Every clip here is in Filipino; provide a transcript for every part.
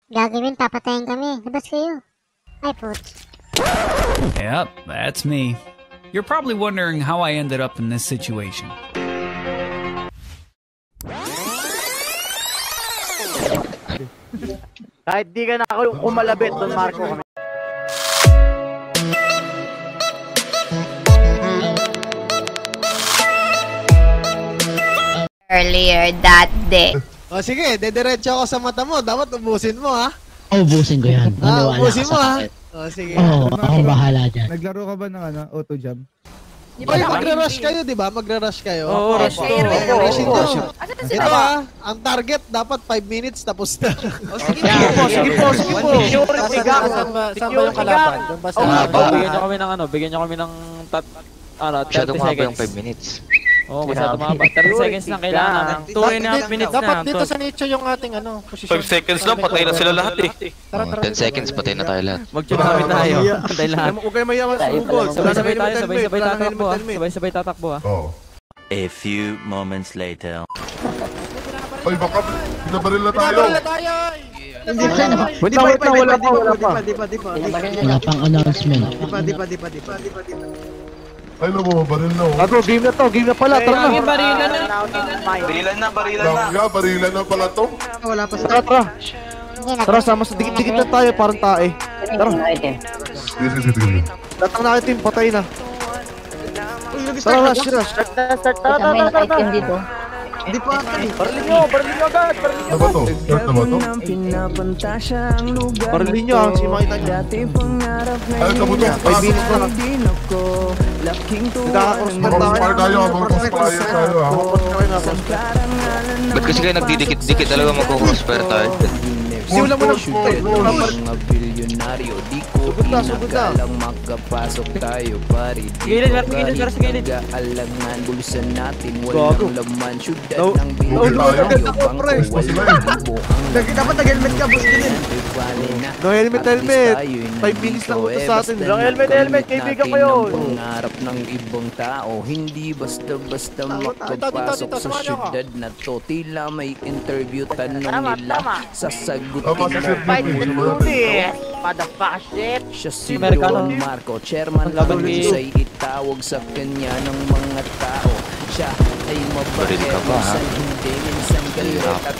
Gagawin, papatayin kami. Labas kayo. Ay, putz. Yep, that's me. You're probably wondering how I ended up in this situation. Kahit di ka na kumalabit doon, Marco kami. Earlier that day. O sige, dediretso ako sa mata mo. Dapat ubusin mo, ha? Ubusin ko yan. Ubusin mo, ha? O sige. Oo, ako bahala dyan. Naglaro ka ba ng auto jump? Oy, magra-rush kayo, di ba? Magra-rush kayo. Oo, rush to. Rushin nyo. Ito, ha? Ang target, dapat 5 minutes, tapos na. Sige po. Security gang. Saan ba yung kalaban? Doon ba sa... Bigyan nyo kami ng 30 Masyadong mahaba yung seconds. 5 minutes. Oo, masyadong mahaba. 30 seconds lang kailangan namin. 2.5 minutes na. Dapat dito sa nicho yung ating posisyon. 5 seconds lang, patay na sila lahat eh. 10 seconds, patay na tayo lahat. Mag-tsunami tayo. Patay lahat. Huwag kayo mayaman sa bukol. Sabay-sabay tayo, sabay-sabay tatakbo ha. Sabay-sabay tatakbo ha. A few moments later. Ay, baka binabaril na tayo. Wait lang, wala pa. Wala pang announcement. Ay, nababaril na oh. Ato, game na pala. Tara na. Barilan na. Barilan na pala to. Wala pa sa... Tara, sama sa dikit-dikit na tayo, parang tae. Tara. Sige. Datang na item, patay na. Tara, rush. Dito. Hindi pa ata eh. Barilin nyo agad. Ano ba to? Start na ba to? Barilin nyo, ang makita nyo. Ay, kabuto. 5 minutes na lang. Mag-crossfire tayo, mag-crossfire tayo ha. Ba't kasi kayo nagdidikit-dikit talaga magko-crossfire tayo? Simulan mo ng shoot. Sugod na. Makapasok tayo pari. Gilid sa gilid. Alangan bulsan natin Gago. walang laman syudad No, ng Dapat nag-helmet ka, boss din. No helmet. 5 minutes lang ito sa atin. Lang helmet, kaibigan ko yun. Pangarap ng ibang tao, hindi basta-basta makapasok sa syudad na to. Tila may interview, tanong nila, sasagutin siya si Don Marco, chairman ng Husay, itawag sa kanya ng mga tao. Siya ay mabagay, hindi minsan galit at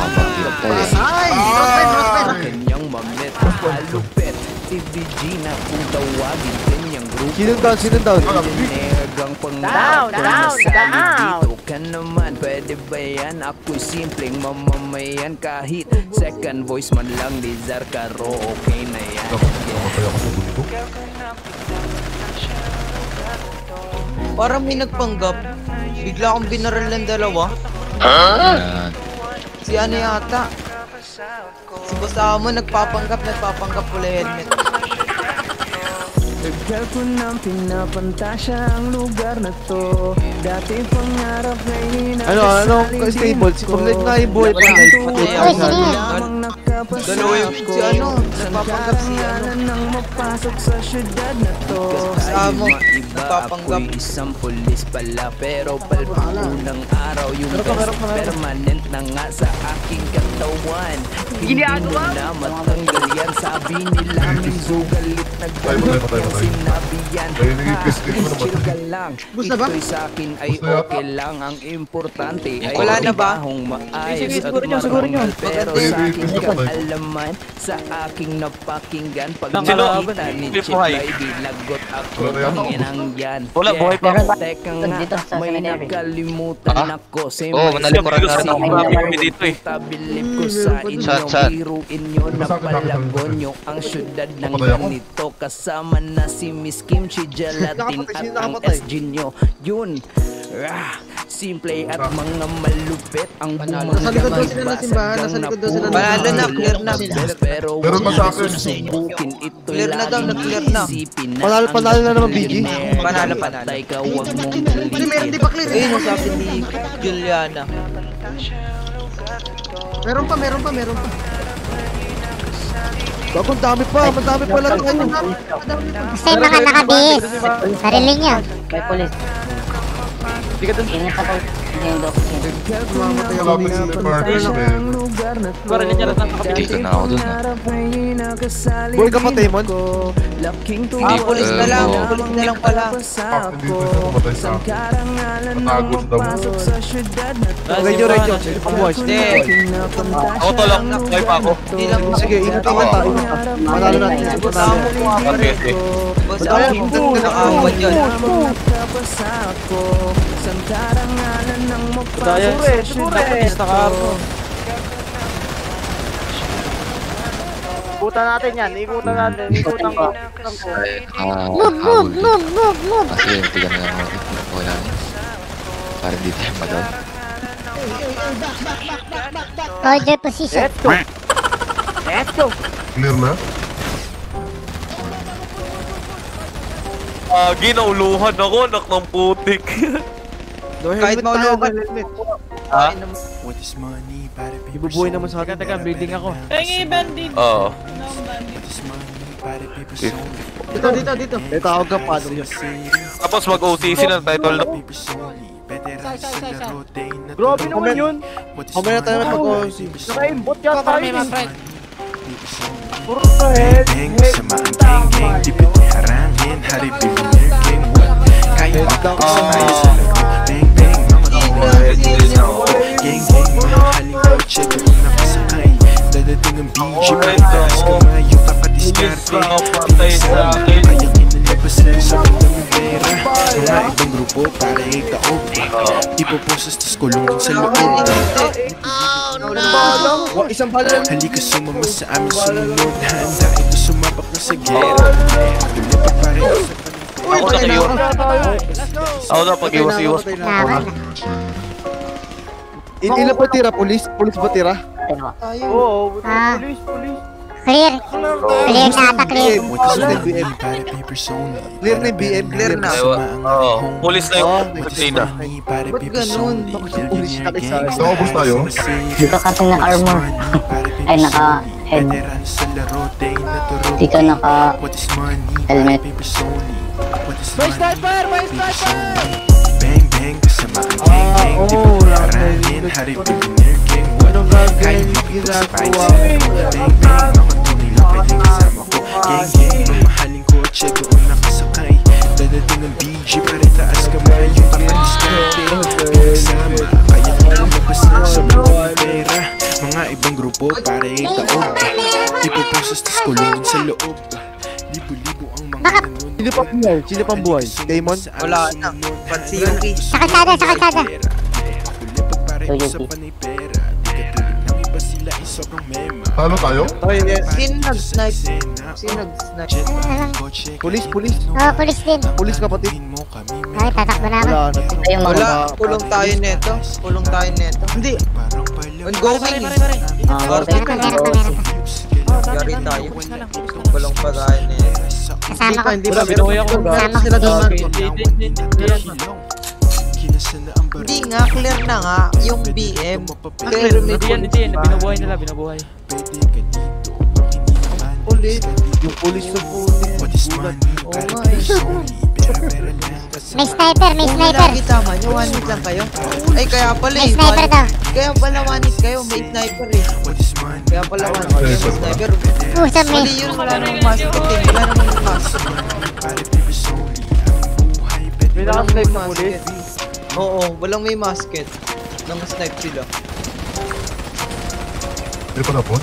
kanyang mamit, halupet, TVG na kung tawagin kanyang grupo. Sino down? Negang pangarap dito ka naman, pwede ba yan? Ako'y simpleng mamamayan, kahit second voice man lang, Lizar Caro, okay na yan. Parang may nagpanggap. Bigla akong binaral ng dalawa. Si ano yata? Si boss mo nagpapanggap pula helmet. Tagal ko nang pinapantasya ang lugar na to. Dati pangarap na Ano, stable? Si Paglit na yung buhay pa na Dalawa yung si ano, nagpapanggap si ano. nang mapasok sa syudad na to. Kasama, nagpapanggap. Ako'y isang pulis pala, pero palpaunang araw yung permanent na nga sa aking katawan. Hindi na matanggal yan, sabi nila may sugalit na gano'n. Sinabi yan, chill ka lang. Ito'y sa'kin ay okay lang. Ang importante ay trabahong maayos at marangal. Pero sa'kin kaalaman, sa aking napakinggan. Pag nakita ni Chip ay bilagot ako ng inang yan. Buhay pa ako. Teka nga, may nakalimutan ako. Manalikuran na rin ako. Dito eh. Tabilib ko sa inyo, biruin nyo na palagon nyo ang syudad ng ganito. Kasama na si Miss Kimchi Gelatin at ang SG nyo. Yun, simple at mga malupit ang bumanggabay basagang na Panalo na, clear na. Pero susubukin ito'y laging isipin na Panalo na naman, BG. Panalo. patay ka, huwag mong galitin. Hindi pa clear. Ayun yung sabi ni Juliana. Meron pa. Bagong dami pa lang ano. Kasi mga nakabihis. Barilin nyo. May polis. Malapit sila Marcos, man. Parang niya lang Dito na ako dun. Boy ka pa, Timon? Pulis na lang. Pulis na lang pala. Hindi ko pumatay sa akin. Matago sa damo. Radyo. Pambuhay. Ako to lang, kaya pa ako. Hindi lang. Sige, ingat ka. Manalo natin. Okay. Boss, ako nakakawad yun. Daya, napatista ka ako. Ikutan natin yan, ikutan natin ko. Move. Sige, tiga na lang ako. Wala na. Para di tayo madam. Hold your position. Let's go! Clear na? Ginauluhan ako, anak ng putik. Kahit maulugan. Ha? Ibubuhay naman sa atin. Teka, bleeding ako. Oo. Dito. May tawag ka pa. Tapos mag-OTC na title na. Grabe naman yun! Kamaya tayo mag-OC. Naka-imbot yata tayo. Puro Ipoposes tas kulungin sa loob. Isang bala. Halika sumama sa amin sumunod. Handa ito sumabak na sa gera. Lulipat pareho sa Ako na pag-iwas. Ako na pag-iwas-iwas. Ilan pa tira? Pulis ba tira? Oo, Ah. police. Clear na ata, clear. Clear na yung BM. Clear na. Oo, pulis na yung Christina. Ba't ganun? Bakit pulis na isa? Naubos tayo? Dito kasi naka-armor. Ay, naka-head. Dito naka-helmet. May sniper! Bang bang kasama ang gang gang. Di ba pinarahin? Hari billionaire gang. Walang gagawin ginagawa. Bang bang mga tunay lang pwedeng kasama ko. Gang gang mamahaling kotse doon nakasakay. Dadating ang BG para taas kamay. Yung takadiskarte pinagsama. Kaya kinalabas na sa buong pera. Mga ibang grupo para itaog. Ipoposes tas kulungin sa loob. Libo-libo ang mga nanonood. Sino pang buhay? Damon? Wala na. Pansiyuki. Sa kalsada. Talo tayo? Sino nag-snipe? Pulis. Oo, police din. Pulis kapatid. Ay, tatakbo na ako. Wala. Kulong tayo neto. Hindi. Ongoing. Meron pa. Yari tayo. Kulong pa tayo neto. Kasama ko. Binuhay ako. Kasama ko Sila din. Hindi nga, clear na nga. Yung BM. Clear may Hindi yan. Binubuhay. ulit. Yung pulis na pulis. May sniper. Lagi tama nyo, one hit lang kayo. Ay, kaya pala May sniper daw. Kaya pala one hit kayo, may sniper eh. Kaya pala one hit kayo, may sniper. Pusa mo. Mali yun, wala namang mask. Wala namang mask. May naka-snipe na ulit. Oo, walang may masket. Nang-snipe sila. Hindi pa na po?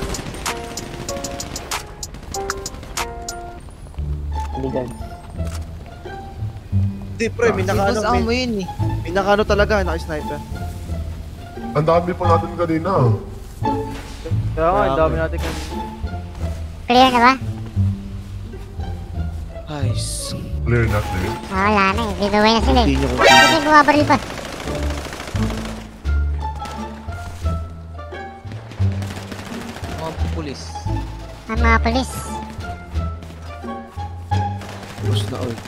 Hindi pre, may nakaano. Boss, amo yun eh. May nakaano talaga, naka-sniper. Ang dami pa natin kanina. Kaya nga, ang dami natin kanina. Clear na ba? Nice. Clear na, clear. Wala na eh. Binuhay na sila eh. Hindi nyo kung Hindi bumabaril pa. Mga pulis. Ang mga polis. push na oy.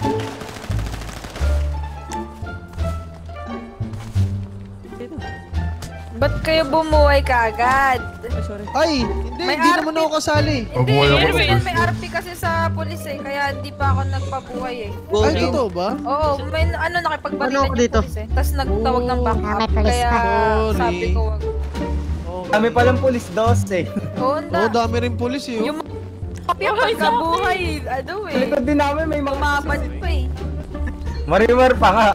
Ba't kayo bumuhay kaagad? Ay, hindi naman ako kasali. Pabuhay ako ng first May RP kasi sa pulis eh, kaya hindi pa ako nagpabuhay eh. Ay, totoo ba? Oo, may nakipagbalilan Ano ako yung dito? pulis eh. Tapos nagtawag ng backup, may pulis kaya pa. sabi ko wag. Kami palang pulis, 12. Oo, dami rin pulis eh. Yung pagkabuhay, ano eh. Likod din namin may mga Mapansin pa eh. Marimar pa nga.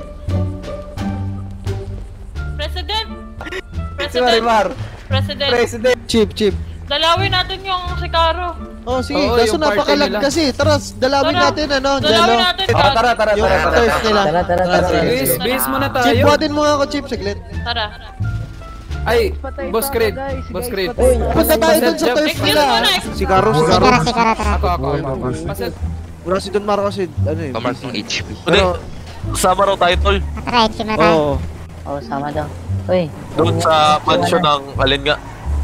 President! Si Marimar. President! Chip. Dalawin natin yung si Caro. Oh, sige. Kaso napakalag kasi. Tara, dalawin natin ano, Dalawin Jello. natin. Tara. Yung turf nila. Tara. Base muna tayo. Chip, buhatin mo nga ako, Chip, saglit. Tara. Ay, Boss Creed. Punta tayo dun sa turf nila. Si Karo. Tara. Ako. Wala si Don Marco kasi, ano eh. Pamark ng HP. Pero, sama raw tayo, tol. Tara, HQ na tayo. Oo, sama daw. Uy. Doon sa mansion ng alin nga.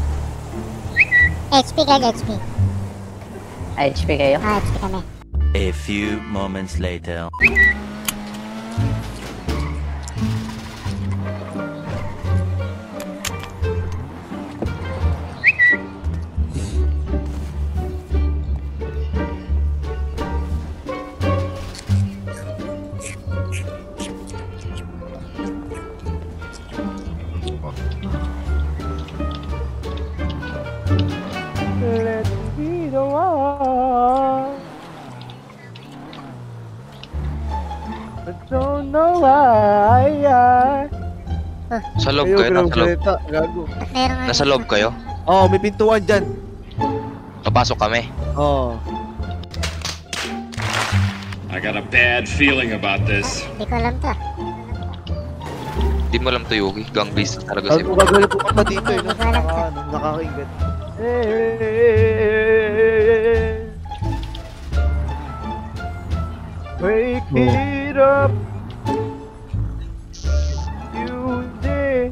HP kayo, HP. HP kayo? HP kami. A few moments later. Sa loob kayo, nasa loob. Gago. Nasa loob kayo? Oo, may pintuan dyan. Papasok kami. Oo. I got a bad feeling about this. Hindi ko alam to. Di mo alam to, Yuki. Gang base na talaga Ano si po gagawin po pa dito eh. Hindi ko alam to. Nakakaingat. Wake it up. You did.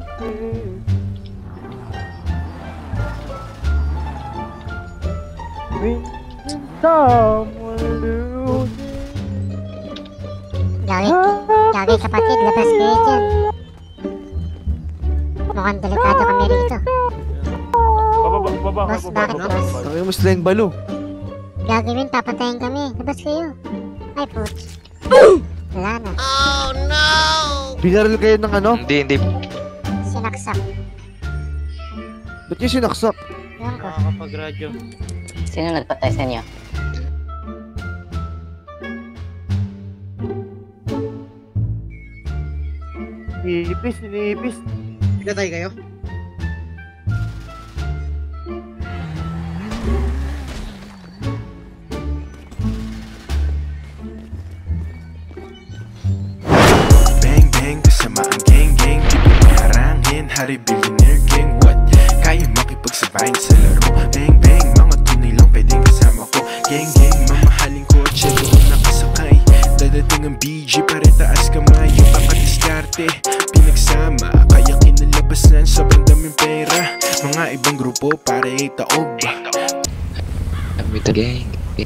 Someone losing. Gagi kapatid, labas kayo dyan. Mukhang delikado kami rito. Boss, bakit boss? Sabi mo sila yung balo. Gagawin, papatayin kami. Labas kayo. Ay, putz. Wala na. Binaril kayo ng ano? Hindi. Sinaksak. Ba't yung sinaksak? Ewan ko. Nakakapag-radyo. Sino nagpatay sa inyo? Inipis. Pinatay kayo? Bang, kasama ang gang, di pinaharangin. Hari billionaire gang, what? Kaya makipagsabayin sa laro. Bang, mga tunay lang pwedeng kasama ko. Gang, mamahaling kotse, doon nakasakay. Dadating ang BG, pare taas kamay. Yung pakadiskarte, pinagsama. Kaya kinalabasan, sobrang daming pera. Mga ibang grupo, pare taob. I'm with the gang.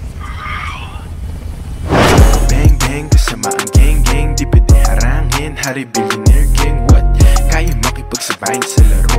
Bang, kasama ang gang, di pwede harangin. Hari billionaire gang, what? Kaya makipagsabayin sa laro.